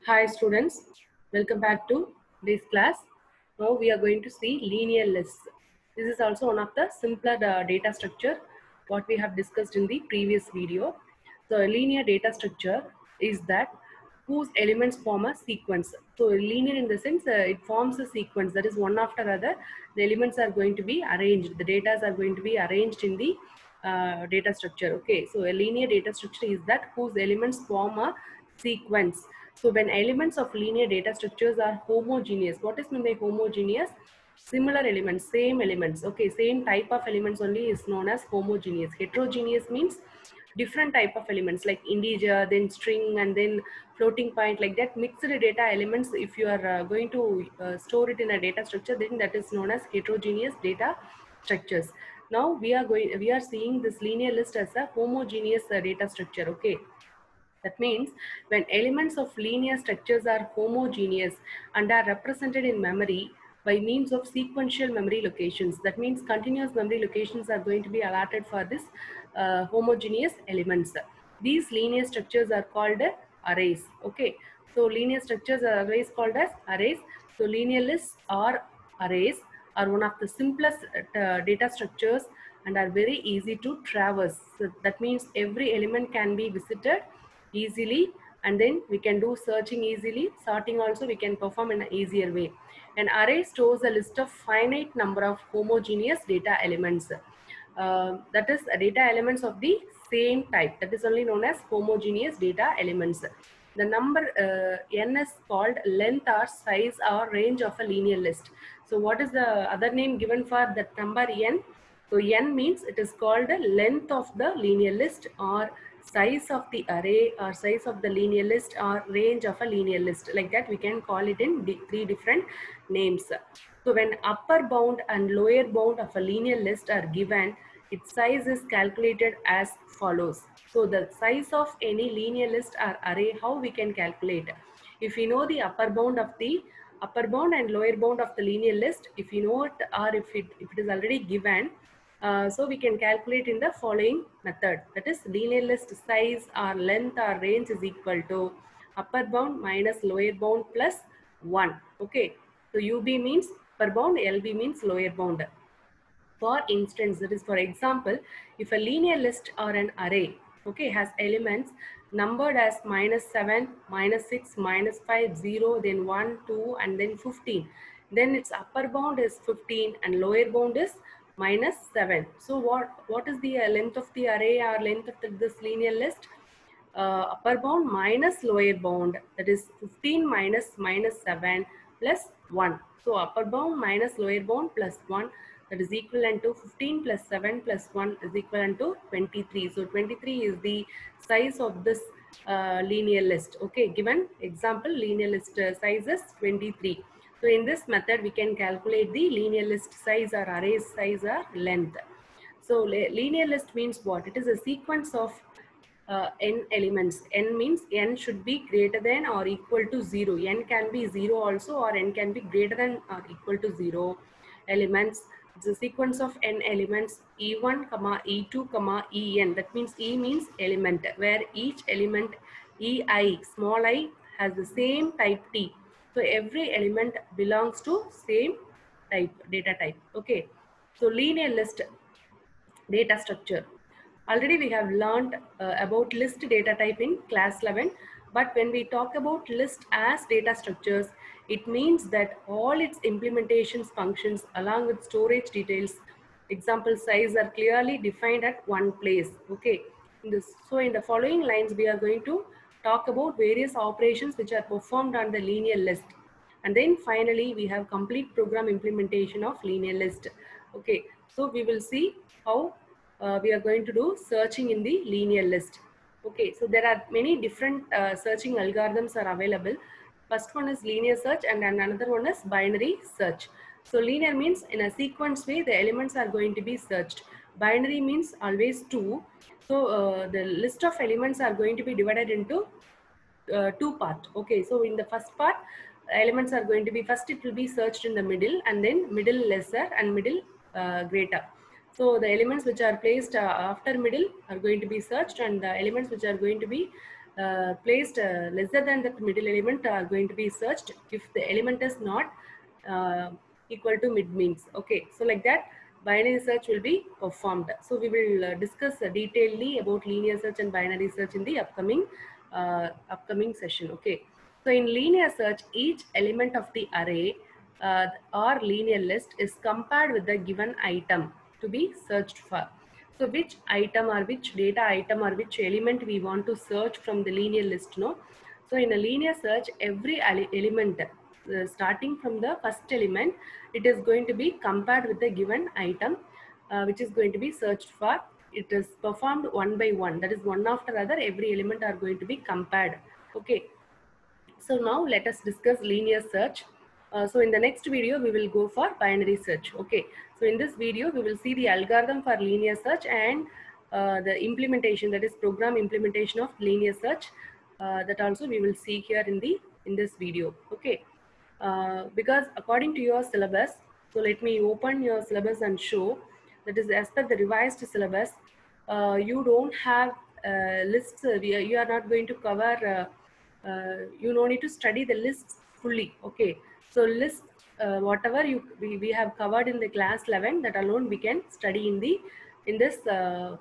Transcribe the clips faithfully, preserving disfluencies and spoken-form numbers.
Hi students, welcome back to this class. Now we are going to see linear lists. This is also one of the simpler uh, data structure what we have discussed in the previous video. So a linear data structure is that whose elements form a sequence. So linear in the sense uh, it forms a sequence that is one after other. The elements are going to be arranged. The data are going to be arranged in the uh, data structure. Okay, so a linear data structure is that whose elements form a sequence. So when elements of linear data structures are homogeneous, what is meant by homogeneous? Similar elements, same elements, okay, same type of elements only is known as homogeneous. Heterogeneous means different type of elements like integer, then string, and then floating point, like that mixed data elements. If you are uh, going to uh, store it in a data structure, then that is known as heterogeneous data structures. Now we are going, we are seeing this linear list as a homogeneous uh, data structure, okay. That means when elements of linear structures are homogeneous and are represented in memory by means of sequential memory locations. That means continuous memory locations are going to be allotted for this uh, homogeneous elements. These linear structures are called arrays. Okay. So linear structures are always called as arrays. So linear lists or arrays are one of the simplest uh, data structures and are very easy to traverse. So that means every element can be visited easily, and then we can do searching easily. Sorting also we can perform in an easier way. An array stores a list of finite number of homogeneous data elements. Uh, that is uh, data elements of the same type. That is only known as homogeneous data elements. The number uh, n is called length or size or range of a linear list. So what is the other name given for that number n? So n means it is called the length of the linear list, or size of the array, or size of the linear list, or range of a linear list. Like that we can call it in three different names. So when upper bound and lower bound of a linear list are given, its size is calculated as follows. So the size of any linear list or array, how we can calculate? If you know the upper bound of the upper bound and lower bound of the linear list, if you know it, or if it, if it is already given, uh, so we can calculate in the following method. That is, linear list size or length or range is equal to upper bound minus lower bound plus one. Okay. So U B means upper bound, L B means lower bound. For instance, that is for example, if a linear list or an array, okay, has elements numbered as minus seven, minus six, minus five, zero, then one, two, and then fifteen. Then its upper bound is fifteen and lower bound is minus seven. So what, what is the length of the array or length of the, this linear list? Uh, upper bound minus lower bound, that is fifteen minus minus seven plus one. So upper bound minus lower bound plus one, that is equivalent to fifteen plus seven plus one is equivalent to twenty-three. So twenty-three is the size of this uh, linear list. Okay, given example, linear list uh, size is twenty-three. So in this method we can calculate the linear list size or array size or length. So linear list means what? It is a sequence of uh, n elements. N means n should be greater than or equal to zero. N can be zero also, or n can be greater than or equal to zero elements. It's a sequence of n elements, E one, comma, E two, comma, En. That means E means element, where each element Ei, small I, has the same type T. So every element belongs to same type, data type. Okay. So linear list data structure. Already we have learned uh, about list data type in class eleven, but when we talk about list as data structures, it means that all its implementations, functions along with storage details, example size are clearly defined at one place. Okay. In this, so in the following lines, we are going to talk about various operations which are performed on the linear list. And then finally, we have complete program implementation of linear list. Okay, so we will see how uh, we are going to do searching in the linear list. Okay, so there are many different uh, searching algorithms are available. First one is linear search, and then another one is binary search. So linear means in a sequence way, the elements are going to be searched. Binary means always two. So uh, the list of elements are going to be divided into uh, two part. Okay, so in the first part, elements are going to be, first it will be searched in the middle, and then middle lesser and middle uh, greater. So the elements which are placed uh, after middle are going to be searched, and the elements which are going to be uh, placed uh, lesser than that middle element are going to be searched if the element is not uh, equal to mid means. Okay, so like that binary search will be performed. So we will uh, discuss uh, detailedly about linear search and binary search in the upcoming uh, upcoming session. Okay, so in linear search, each element of the array uh, or linear list is compared with the given item to be searched for. So which item or which data item or which element we want to search from the linear list, no? So in a linear search, every element uh, starting from the first element, it is going to be compared with the given item uh, which is going to be searched for. It is performed one by one, that is one after other, every element are going to be compared. Okay, so now let us discuss linear search. Uh, so in the next video, we will go for binary search. Okay. So in this video, we will see the algorithm for linear search and uh, the implementation, that is program implementation of linear search. Uh, that also we will see here in the in this video. Okay. Uh, because according to your syllabus, so let me open your syllabus and show that is as per the revised syllabus. Uh, you don't have uh, lists. Uh, we are, you are not going to cover. Uh, uh, you no need to study the lists fully. Okay, so list uh, whatever you we, we have covered in the class eleven, that alone we can study in the in this uh,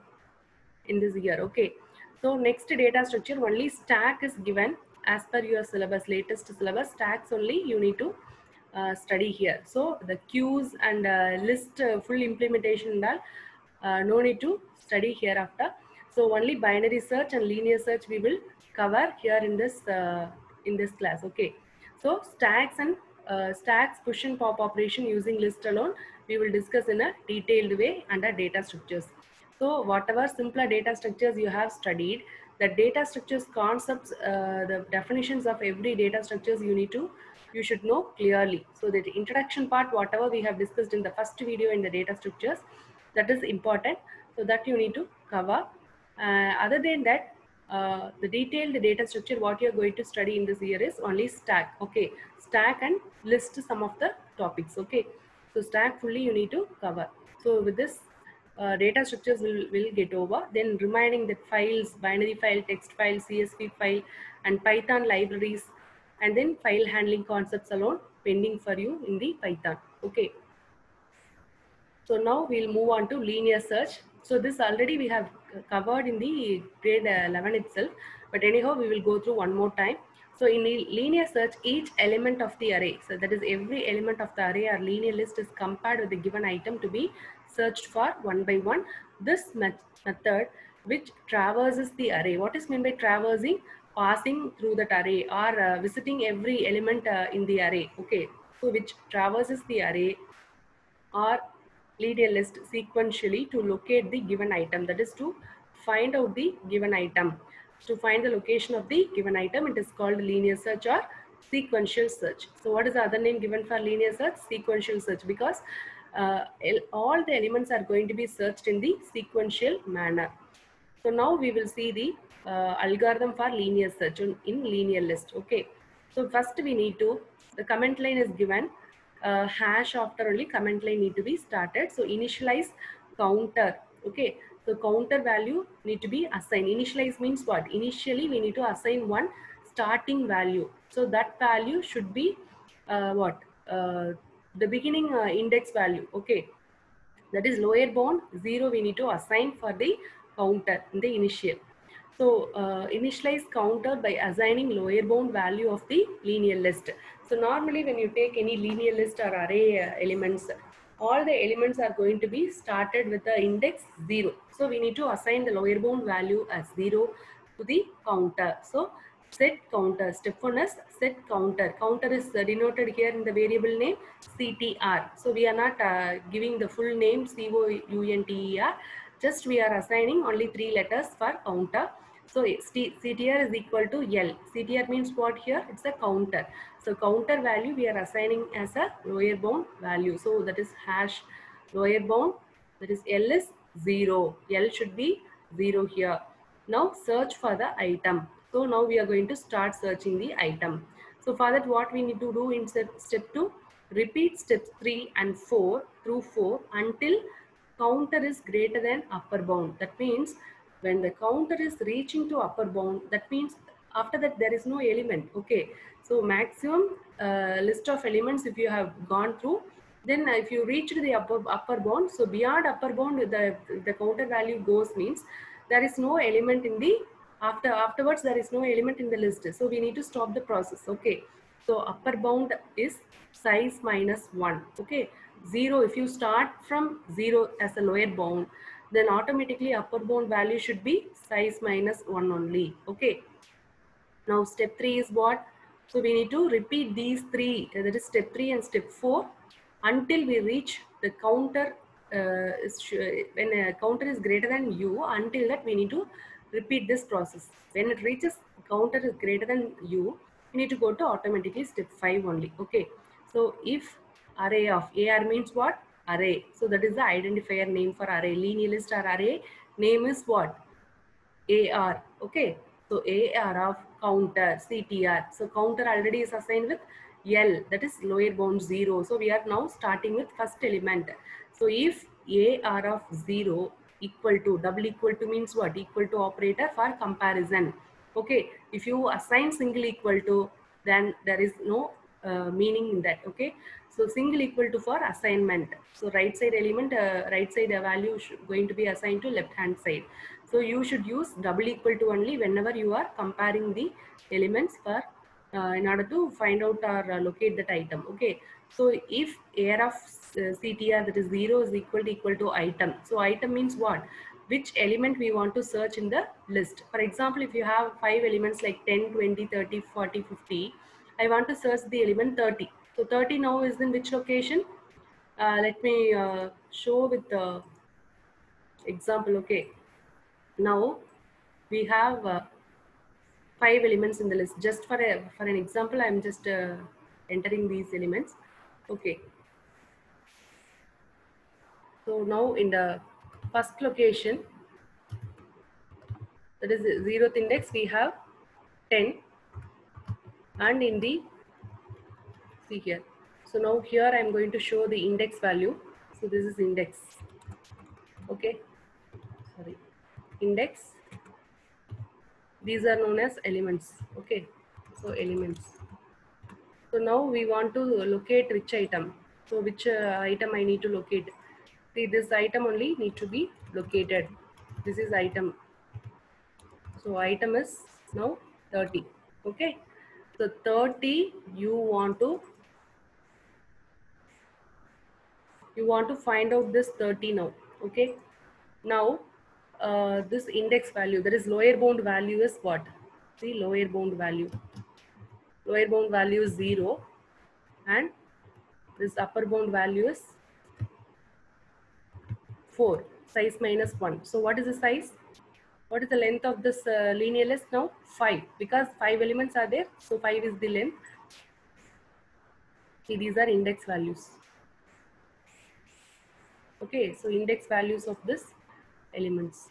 in this year. Okay, so next data structure, only stack is given as per your syllabus, latest syllabus. Stacks only you need to uh, study here. So the queues and uh, list uh, full implementation and all, uh, no need to study hereafter. So only binary search and linear search we will cover here in this uh, in this class. Okay, so stacks and uh, stacks, push and pop operation using list alone we will discuss in a detailed way under data structures. So whatever simpler data structures you have studied, the data structures concepts, uh, the definitions of every data structures you need to, you should know clearly. So the introduction part, whatever we have discussed in the first video in the data structures, that is important. So that you need to cover. Uh, other than that, uh, the detailed data structure, what you are going to study in this year is only stack. Okay, stack and list some of the topics. Okay, so stack fully you need to cover. So with this, uh, data structures will, will get over. Then remaining the files, binary file, text file, C S V file, and Python libraries, and then file handling concepts alone pending for you in the Python. Okay. So now we'll move on to linear search. So this already we have covered in the grade eleven itself, but anyhow we will go through one more time. So in linear search, each element of the array, so that is every element of the array or linear list is compared with the given item to be searched for one by one. This method which traverses the array. What is meant by traversing? Passing through that array or uh, visiting every element uh, in the array. Okay, so which traverses the array or linear list sequentially to locate the given item, that is to find out the given item. To find the location of the given item, it is called linear search or sequential search. So what is the other name given for linear search? Sequential search, because uh, all the elements are going to be searched in the sequential manner. So now we will see the uh, algorithm for linear search in, in linear list. Okay, so first we need to, the comment line is given, uh, hash after only comment line need to be started. So initialize counter. Okay, so counter value need to be assigned. Initialize means what? Initially we need to assign one starting value. So that value should be uh, what? Uh, the beginning uh, index value. Okay, that is lower bound zero we need to assign for the counter in the initial. So uh, initialize counter by assigning lower bound value of the linear list. So normally when you take any linear list or array uh, elements, all the elements are going to be started with the index zero. So we need to assign the lower bound value as zero to the counter. So set counter, step one is set counter. Counter is uh, denoted here in the variable name C T R. So we are not uh, giving the full name C O U N T E R, just we are assigning only three letters for counter. So C T R is equal to L. C T R means what here? It's a counter. So counter value we are assigning as a lower bound value. So that is hash lower bound, that is L is zero. L should be zero here. Now search for the item. So now we are going to start searching the item. So for that, what we need to do in step, step two, repeat steps three and four through four until counter is greater than upper bound. That means when the counter is reaching to upper bound, that means after that there is no element. Okay, so maximum uh, list of elements if you have gone through, then if you reach to the upper upper bound, so beyond upper bound the the counter value goes means there is no element in the after afterwards there is no element in the list, so we need to stop the process. Okay, so upper bound is size minus one. Okay, zero, if you start from zero as a lower bound, then automatically upper bound value should be size minus one only. Okay, now step three is what? So we need to repeat these three, uh, that is step three and step four, until we reach the counter. Uh, is when a counter is greater than u, until that we need to repeat this process. When it reaches counter is greater than u, we need to go to automatically step five only. Okay, so if array of ar means what? Array. So that is the identifier name for array. Linear list or array name is what? A R. Okay, so A R of counter C T R. So counter already is assigned with L, that is lower bound zero. So we are now starting with first element. So if A R of zero equal to, double equal to means what? Equal to operator for comparison. Okay, if you assign single equal to, then there is no uh, meaning in that. Okay, so single equal to for assignment. So right side element, uh, right side value going to be assigned to left hand side. So you should use double equal to only whenever you are comparing the elements for uh, in order to find out or uh, locate that item. Okay, so if A R of uh, C T R, that is zero, is equal to equal to item. So item means what? Which element we want to search in the list. For example, if you have five elements like ten, twenty, thirty, forty, fifty, I want to search the element thirty. So thirty now is in which location? Uh, let me uh, show with the example. Okay, now we have uh, five elements in the list. Just for a for an example, I'm just uh, entering these elements. Okay, so now in the first location, that is the zeroth index, we have ten, and in the, see here, so now here I'm going to show the index value. So this is index. Okay, sorry, index, these are known as elements. Okay, so elements. So now we want to locate which item. So which uh, item I need to locate? See, this item only need to be located. This is item. So item is now thirty. Okay. So thirty, you want to you want to find out this thirty now. Okay. Now uh, this index value, that is lower bound value is what? See, lower bound value. Lower bound value is zero, and this upper bound value is four, size minus one. So what is the size? What is the length of this uh, linear list now? five, because five elements are there. So five is the length. See, these are index values. Okay, so index values of this elements.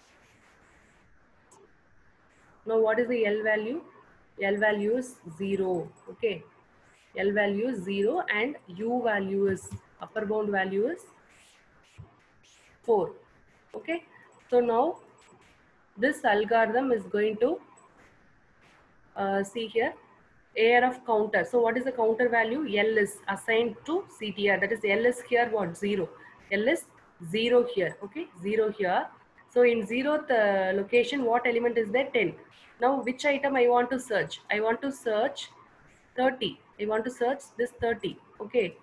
Now what is the L value? L value is zero. Okay, L value is zero, and U value is, upper bound value is four. Okay, so now this algorithm is going to uh, see here A R of counter. So what is the counter value? L is assigned to C T R. That is L is here what? Zero. L is zero here. Okay, zero here. So in zeroth uh, location, what element is there? ten. Now which item I want to search? I want to search thirty. I want to search this thirty. Okay.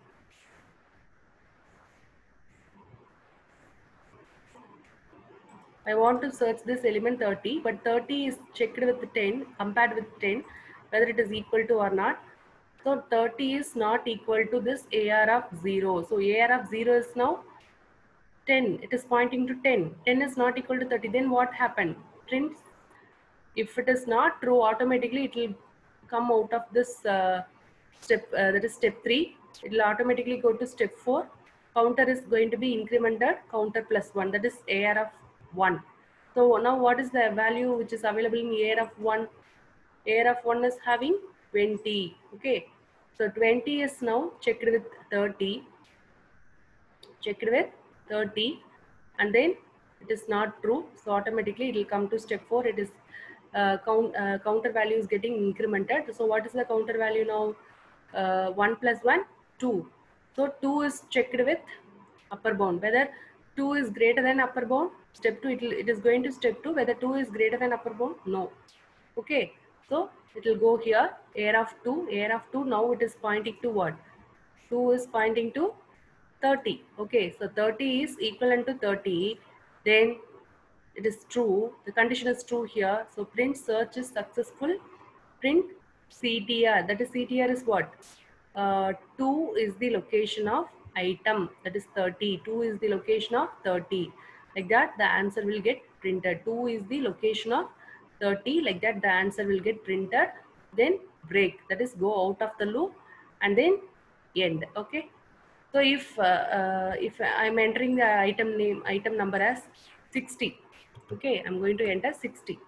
I want to search this element thirty, but thirty is checked with ten, compared with ten, whether it is equal to or not. So thirty is not equal to this A R of zero. So A R of zero is now ten. It is pointing to ten. ten is not equal to thirty. Then what happened? Print. If it is not true, automatically it will come out of this uh, step, uh, that is step three. It will automatically go to step four. Counter is going to be incremented, counter plus one, that is A R of one. So now what is the value which is available in A R of one? A R of one is having twenty. Okay. So twenty is now checked with thirty. Checked with thirty. And then it is not true. So automatically it will come to step four. It is uh, count, uh, counter value is getting incremented. So what is the counter value now? Uh, one plus one, two. So two is checked with upper bound. Whether two is greater than upper bound, step two, it, will, it is going to step two. Whether two is greater than upper bound, no. Okay, so it will go here, air of two, air of two, now it is pointing to what? two is pointing to thirty. Okay, so thirty is equivalent to thirty, then it is true, the condition is true here. So print search is successful, print C T R, that is C T R is what? Uh, two is the location of item, that is thirty, two is the location of thirty. Like that the answer will get printed. two is the location of thirty, like that the answer will get printed. Then break, that is go out of the loop and then end. Okay, so if uh, uh, if I'm entering the item name, item number as sixty, okay, I'm going to enter sixty.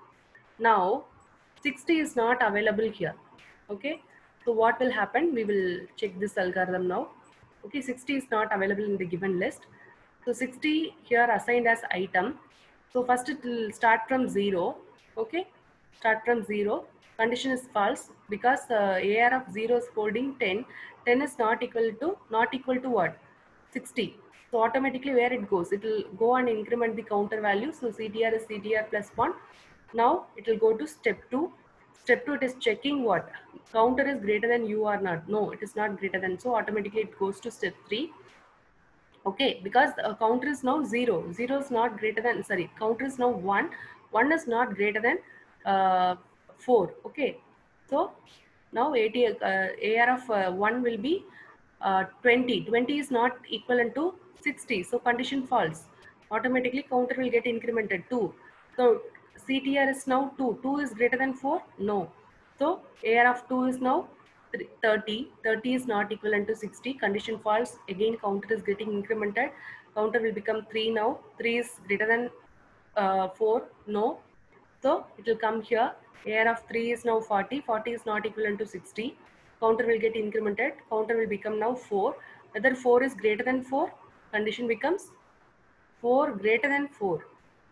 Now sixty is not available here. Okay, so what will happen? We will check this algorithm now. Okay, sixty is not available in the given list. So sixty here assigned as item. So first it will start from zero. Okay, start from zero. Condition is false because uh, A R of zero is holding ten. ten is not equal to, not equal to what? sixty. So automatically where it goes? It will go and increment the counter value. So C T R is C T R plus one. Now it will go to step two. Step two, it is checking what? Counter is greater than you or not. No, it is not greater than. So automatically it goes to step three. Okay, because the counter is now zero. Zero is not greater than, sorry, counter is now one. One is not greater than uh, four. Okay, so now eighty, uh, A R of uh, one will be uh, twenty. twenty is not equivalent to sixty. So condition false. Automatically counter will get incremented two. So C T R is now two. two is greater than four? No. So A R of two is now thirty. thirty is not equivalent to sixty. Condition false. Again counter is getting incremented. Counter will become three now. three is greater than uh, four? No. So it will come here. A R of three is now forty. forty is not equivalent to sixty. Counter will get incremented. Counter will become now four. Whether four is greater than four? Condition becomes four greater than four.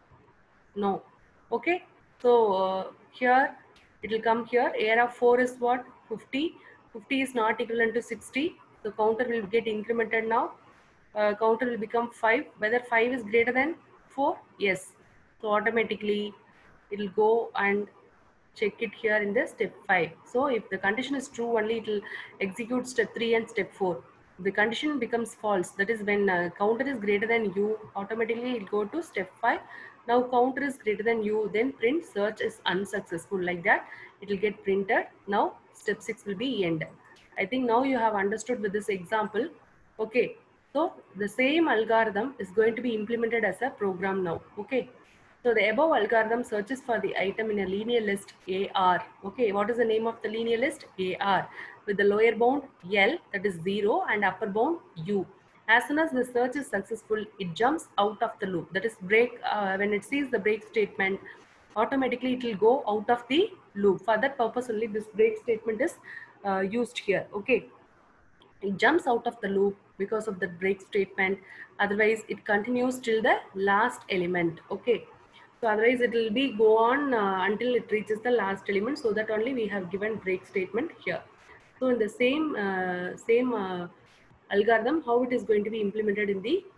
No. Okay. So uh, here it will come here. A R of four is what? fifty. fifty is not equivalent to sixty. So counter will get incremented now. Uh, counter will become five. Whether five is greater than four? Yes. So automatically it will go and check it here in the step five. So if the condition is true only, it will execute step three and step four. The condition becomes false, that is when uh, counter is greater than you, automatically it will go to step five. Now counter is greater than you, then print search is unsuccessful, like that it will get printed. Now step six will be end. I think now you have understood with this example. Okay, so the same algorithm is going to be implemented as a program now. Okay, so the above algorithm searches for the item in a linear list A R. Okay, what is the name of the linear list? A R. With the lower bound L, that is zero, and upper bound U. As soon as the search is successful, it jumps out of the loop. That is break, uh, when it sees the break statement, automatically it will go out of the loop. For that purpose only this break statement is uh, used here. Okay, it jumps out of the loop because of the break statement. Otherwise it continues till the last element. Okay, so otherwise it will be go on uh, until it reaches the last element. So that only we have given break statement here. So in the same uh, same uh, algorithm, how it is going to be implemented in the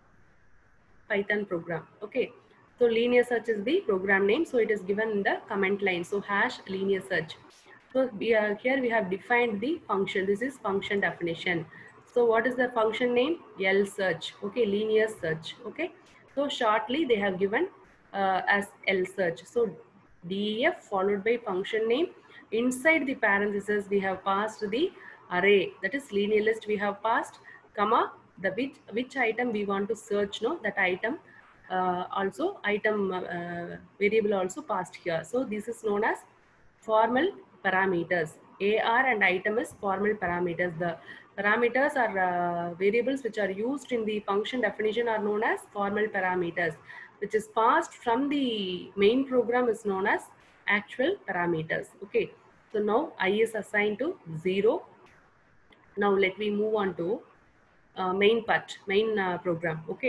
Python program. Okay, so linear search is the program name, so it is given in the comment line. So hash linear search. So we are, here we have defined the function. This is function definition. So what is the function name? L search. Okay, linear search. Okay, so shortly they have given uh, as L search. So def followed by function name. Inside the parentheses we have passed the array, that is linear list we have passed, comma, the which which item we want to search, no, that item uh, also item uh, variable also passed here. So this is known as formal parameters. A R and item is formal parameters. The parameters are uh, variables which are used in the function definition are known as formal parameters, which is passed from the main program is known as actual parameters. Okay, so now I is assigned to zero. Now let me move on to uh, main part, main uh, program. Okay,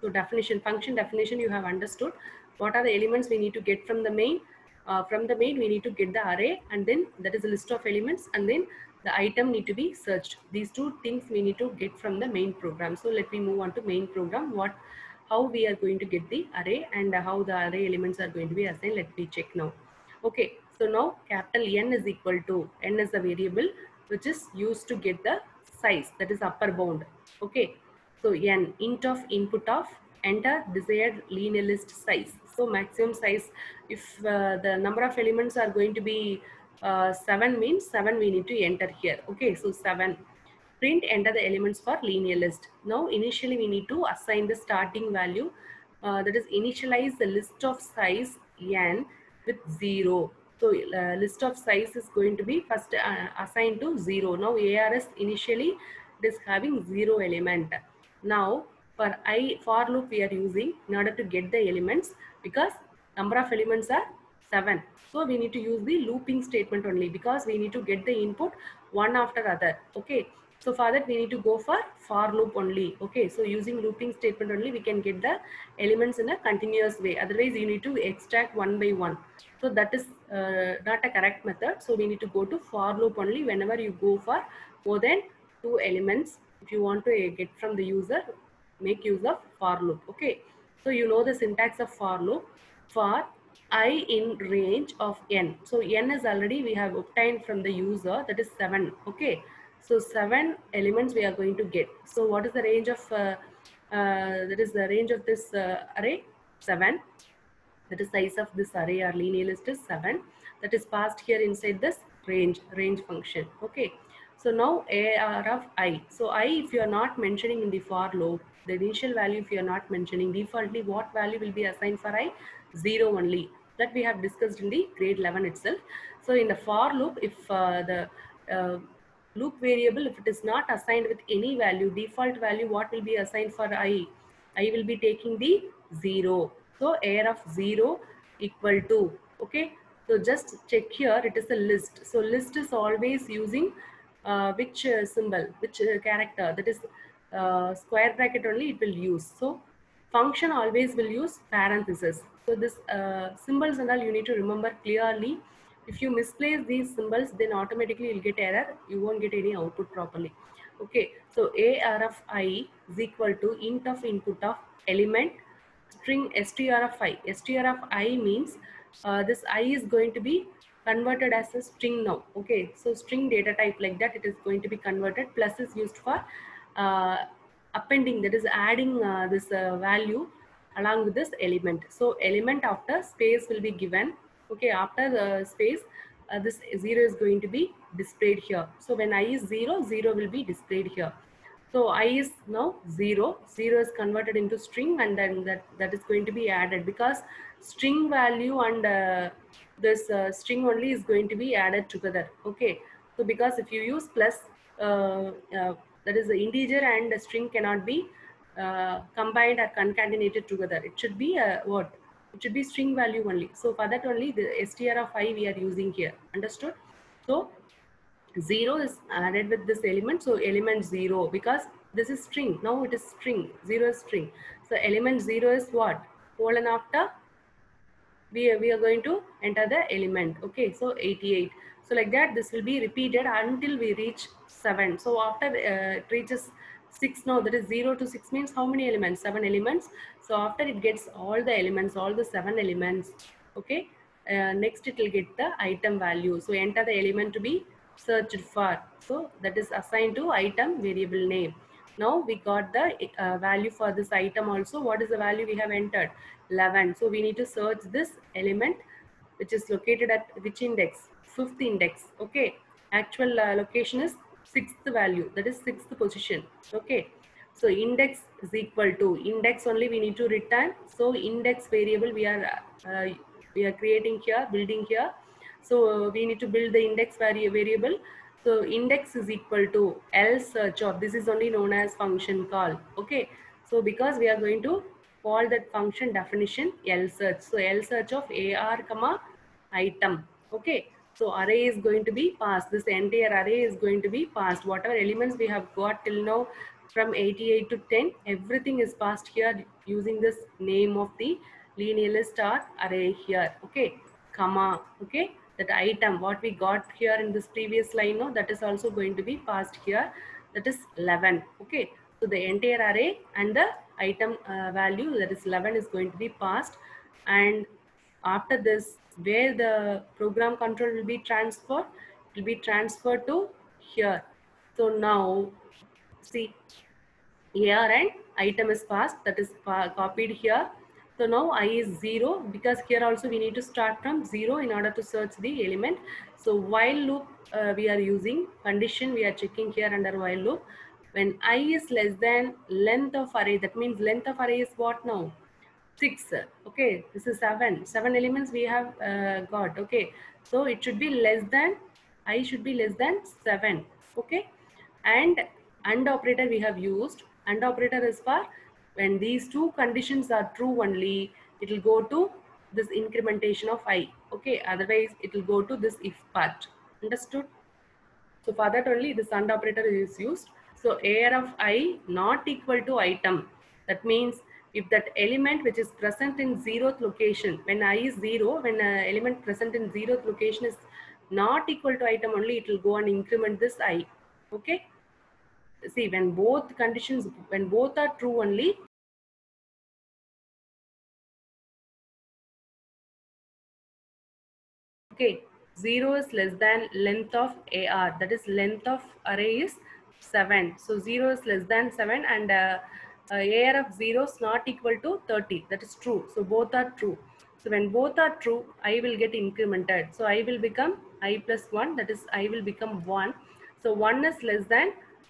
So definition, function definition, you have understood. What are the elements we need to get from the main? Uh, from the main, we need to get the array, and then that is a list of elements, and then the item need to be searched. These two things we need to get from the main program. So let me move on to main program. What, how we are going to get the array, and how the array elements are going to be assigned. Let me check now. Okay, so now capital N is equal to, N is the variable which is used to get the size, that is upper bound. Okay, so N, int of input of enter desired linear list size. So maximum size, if uh, the number of elements are going to be uh, seven, means seven we need to enter here. Okay, so seven. Print enter the elements for linear list. Now initially we need to assign the starting value, uh, that is initialize the list of size N with zero. So uh, list of size is going to be first uh, assigned to zero. Now A R S initially it is having zero element. Now for I for loop we are using in order to get the elements, because number of elements are seven. So we need to use the looping statement only, because we need to get the input one after other. Okay. So for that we need to go for for loop only. Okay. So using looping statement only we can get the elements in a continuous way. Otherwise you need to extract one by one. So that is uh, not a correct method. So we need to go to for loop only whenever you go for more than two elements. If you want to get from the user, make use of for loop. Okay. So you know the syntax of for loop. For I in range of N. So N is already we have obtained from the user, that is seven. Okay. So seven elements we are going to get. So what is the range of, uh, uh, that is the range of this uh, array? seven. That is size of this array or linear list is seven. That is passed here inside this range, range function. Okay. So now A R of I. So I, if you are not mentioning in the for loop, the initial value if you are not mentioning, defaultly what value will be assigned for I? zero only. That we have discussed in the grade eleven itself. So in the for loop, if uh, the uh, loop variable, if it is not assigned with any value, default value, what will be assigned for I? I will be taking the zero. So air of zero equal to, okay. So just check here, it is a list. So list is always using uh, which uh, symbol, which uh, character, that is uh, square bracket only it will use. So function always will use parenthesis. So this uh, symbols and all you need to remember clearly. If you misplace these symbols, then automatically you'll get error. You won't get any output properly. Okay, so A R of I is equal to int of input of element string str of I. Str of I means uh, this I is going to be converted as a string now. Okay, so string data type like that, it is going to be converted. Plus is used for uh, appending, that is adding uh, this uh, value along with this element. So element after space will be given. Okay, after the space, uh, this zero is going to be displayed here. So when I is zero, zero will be displayed here. So I is now zero, zero is converted into string, and then that, that is going to be added, because string value and uh, this uh, string only is going to be added together. Okay, so because if you use plus, uh, uh, that is the integer and the string cannot be uh, combined or concatenated together. It should be a what? It should be string value only. So for that only the str of I we are using here. Understood? So zero is added with this element. So element zero, because this is string. Now it is string. Zero is string. So element zero is what? Colon after we are, we are going to enter the element. Okay, so eighty-eight. So like that, this will be repeated until we reach seven. So after uh, it reaches six, now that is zero to six means how many elements? Seven elements. So after it gets all the elements, all the seven elements, okay, uh, next it will get the item value. So enter the element to be searched for. So that is assigned to item variable name. Now we got the uh, value for this item also. What is the value we have entered? eleven. So we need to search this element which is located at which index? Fifth index. Okay. Actual uh, location is sixth value. That is sixth position. Okay. So index is equal to index only we need to return. So index variable we are uh, we are creating here, building here. So uh, we need to build the index vari variable. So index is equal to L search of, this is only known as function call. Okay. So because we are going to call that function definition L search. So L search of A R comma item. Okay. So array is going to be passed. This entire array is going to be passed. Whatever elements we have got till now, from eighty-eight to ten, everything is passed here using this name of the linear list or array here. Okay, comma. Okay, that item what we got here in this previous line, no, that is also going to be passed here, that is eleven. Okay, so the entire array and the item uh, value, that is eleven, is going to be passed. And after this, where the program control will be transferred, it will be transferred to here. So now see, here and item is passed, that is copied here. So now I is zero, because here also we need to start from zero in order to search the element. So while loop uh, we are using, condition we are checking here under while loop. When I is less than length of array, that means length of array is what now? six. Okay, this is seven. Seven elements we have uh, got. Okay, so it should be less than, I should be less than seven. Okay, and AND operator we have used. AND operator is for when these two conditions are true only, it will go to this incrementation of I. Okay, otherwise it will go to this if part. Understood? So for that only this AND operator is used. So A R of I not equal to item. That means if that element which is present in zeroth location, when I is zero, when an element present in zeroth location is not equal to item only, it will go and increment this I. Okay. See, when both conditions, when both are true only, okay, zero is less than length of A R, that is length of array is seven. So zero is less than seven, and uh, uh, A R of zero is not equal to thirty, that is true. So both are true. So when both are true, I will get incremented. So I will become I plus one, that is I will become one. So one is less than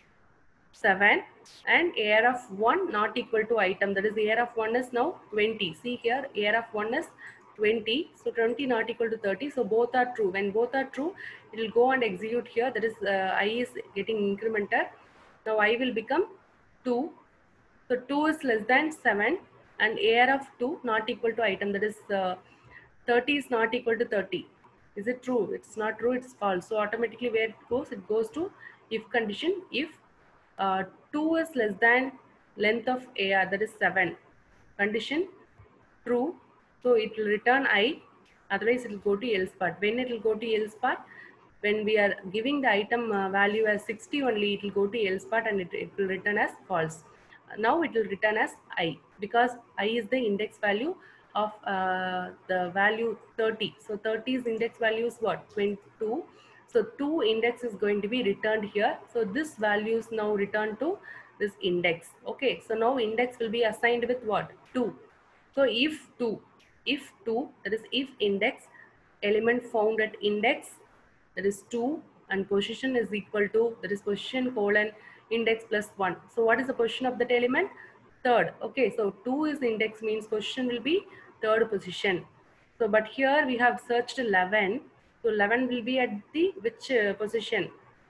seven, and A R of one not equal to item, that is A R of one is now twenty. See here, A R of one is twenty, so twenty not equal to thirty, so both are true. When both are true, it will go and execute here, that is uh, I is getting incremented. Now I will become two, so two is less than seven, and A R of two not equal to item, that is uh, thirty is not equal to thirty. Is it true? It's not true, it's false. So automatically where it goes, it goes to if condition. If uh, two is less than length of A R, that is seven, condition true, so it will return I, otherwise it will go to else part. When it will go to else part, when we are giving the item uh, value as sixty only, it will go to else part and it, it will return as false. Now it will return as I, because I is the index value of uh, the value thirty. So thirty's index value is what? twenty-two. So two index is going to be returned here. So this value is now returned to this index. Okay, so now index will be assigned with what? two. So if two, if two, that is if index, element found at index, that is two, and position is equal to, that is position colon index plus one. So what is the position of that element? Third. Okay, so two is index, means position will be third position. So but here we have searched eleven. So eleven will be at the which uh, position?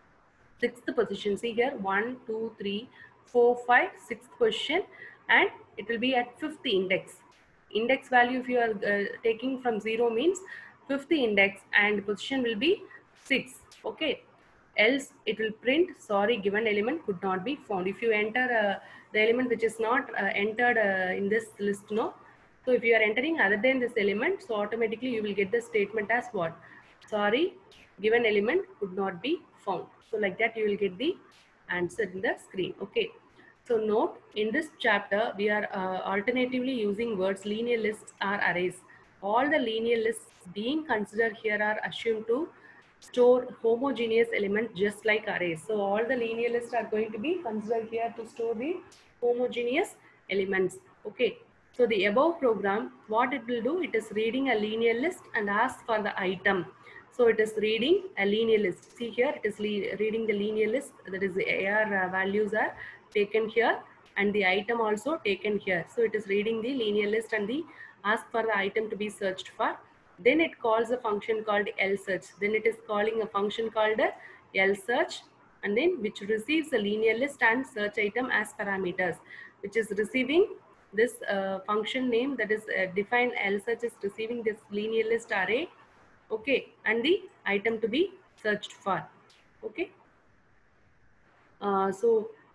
Sixth position. See here, one, two, three, four, five, sixth position, and it will be at fifth index. Index value if you are uh, taking from zero means fifth index, and position will be six. Okay, else it will print sorry, given element could not be found. If you enter uh, the element which is not uh, entered uh, in this list, no. So if you are entering other than this element, so automatically you will get the statement as what? Sorry, given element could not be found. So like that you will get the answer in the screen. Okay. So note, in this chapter we are uh, alternatively using words linear lists or arrays. All the linear lists being considered here are assumed to store homogeneous elements just like arrays. So all the linear lists are going to be considered here to store the homogeneous elements. Okay. So the above program, what it will do, it is reading a linear list and ask for the item. So it is reading a linear list. See here, it is reading the linear list. That is the A R uh, values are taken here and the item also taken here. So it is reading the linear list and the ask for the item to be searched for. Then it calls a function called L search. Then it is calling a function called L search, and then which receives a linear list and search item as parameters, which is receiving this uh, function name, that is uh, defined L search is receiving this linear list array. Okay, and the item to be searched for. Okay. Uh, so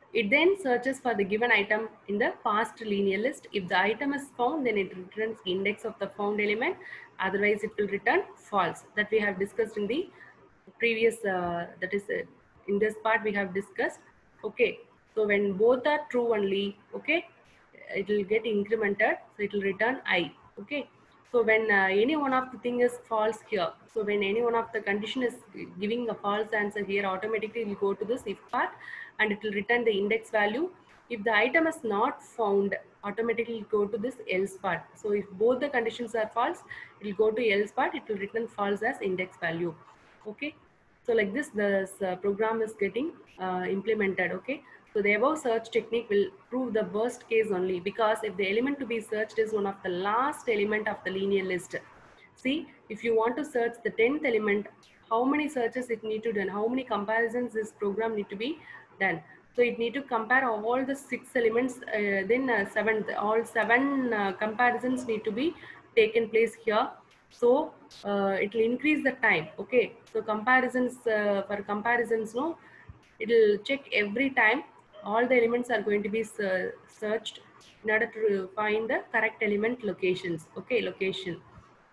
It then searches for the given item in the past linear list. If the item is found, then it returns index of the found element. Otherwise, it will return false. That we have discussed in the previous, uh, that is, uh, in this part we have discussed. Okay, so when both are true only, okay, it will get incremented, so it will return I. Okay, so when uh, any one of the thing is false here, so when any one of the condition is giving a false answer here, automatically it will go to this if part and it will return the index value. If the item is not found, automatically go to this else part. So if both the conditions are false, it will go to else part, it will return false as index value. Okay, so like this, this uh, program is getting uh, implemented. Okay, so the above search technique will prove the worst case only, because if the element to be searched is one of the last element of the linear list. See, if you want to search the tenth element, how many searches it need to do and how many comparisons this program need to be done. So it need to compare all the six elements, uh, then uh, seven, all seven uh, comparisons need to be taken place here. So uh, it will increase the time. Okay, so comparisons, uh, for comparisons, no, it will check every time all the elements are going to be ser searched in order to find the correct element locations. Okay, location.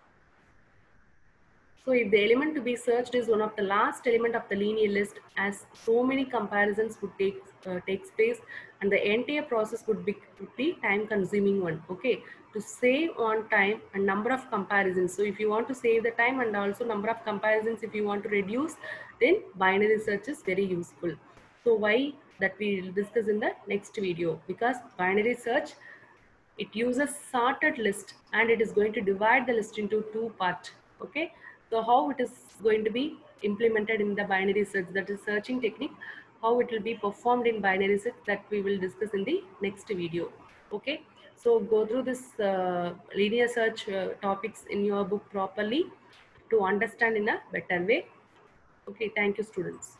So if the element to be searched is one of the last element of the linear list, as so many comparisons would take uh, takes place, and the entire process would be, would be time consuming one. Okay, to save on time and number of comparisons. So if you want to save the time and also number of comparisons, if you want to reduce, then binary search is very useful. So why that we will discuss in the next video, because binary search, it uses sorted list and it is going to divide the list into two parts. Okay, so how it is going to be implemented in the binary search, that is searching technique, how it will be performed in binary search, that we will discuss in the next video. Okay, so go through this uh, linear search uh, topics in your book properly to understand in a better way. Okay, thank you, students.